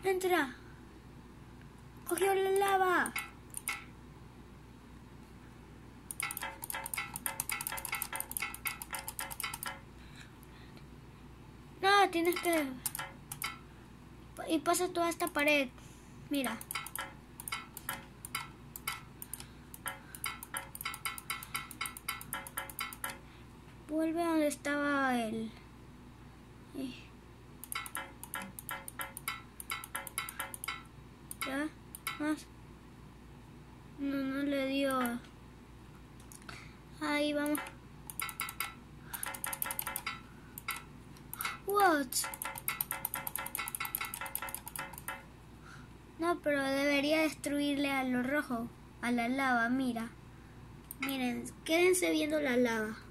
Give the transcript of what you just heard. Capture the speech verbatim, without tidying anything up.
Entra. Cogió la lava. No, tienes que... Y pasa toda esta pared. Mira. Vuelve a donde estaba él. ¿Ya? ¿Más? No, no le dio. Ahí vamos. What? No, pero debería destruirle a lo rojo, a la lava, mira. Miren, quédense viendo la lava.